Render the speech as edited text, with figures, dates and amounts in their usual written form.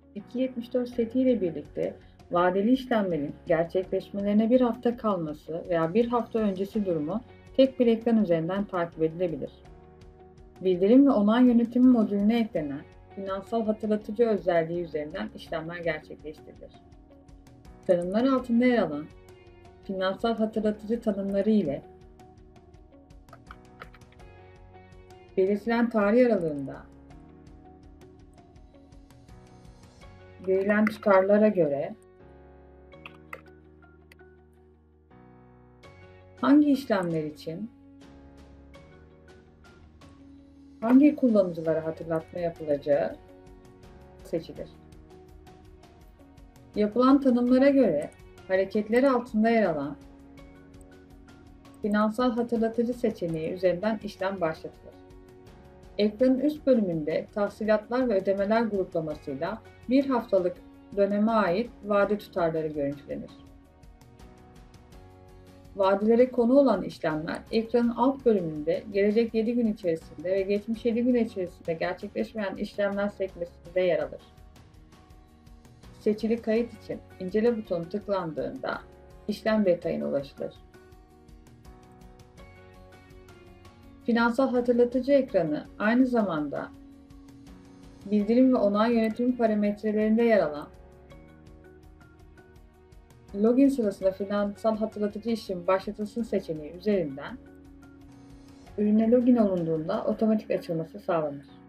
274 setiyle birlikte vadeli işlemlerin gerçekleşmelerine bir hafta kalması veya bir hafta öncesi durumu tek bir ekran üzerinden takip edilebilir. Bildirim ve onay yönetimi modülüne eklenen finansal hatırlatıcı özelliği üzerinden işlemler gerçekleştirilir. Tanımlar altında yer alan finansal hatırlatıcı tanımları ile belirtilen tarih aralığında verilen tutarlara göre hangi işlemler için hangi kullanıcılara hatırlatma yapılacağı seçilir. Yapılan tanımlara göre hareketler altında yer alan finansal hatırlatıcı seçeneği üzerinden işlem başlatılır. Ekranın üst bölümünde tahsilatlar ve ödemeler gruplamasıyla bir haftalık döneme ait vade tutarları görüntülenir. Vadelere konu olan işlemler ekranın alt bölümünde gelecek 7 gün içerisinde ve geçmiş 7 gün içerisinde gerçekleşmeyen işlemler sekmesinde yer alır. Seçili kayıt için incele butonu tıklandığında işlem detayına ulaşılır. Finansal hatırlatıcı ekranı aynı zamanda bildirim ve onay yönetimi parametrelerinde yer alan login sırasında finansal hatırlatıcı işlemi başlatılsın seçeneği üzerinden ürüne login olunduğunda otomatik açılması sağlanır.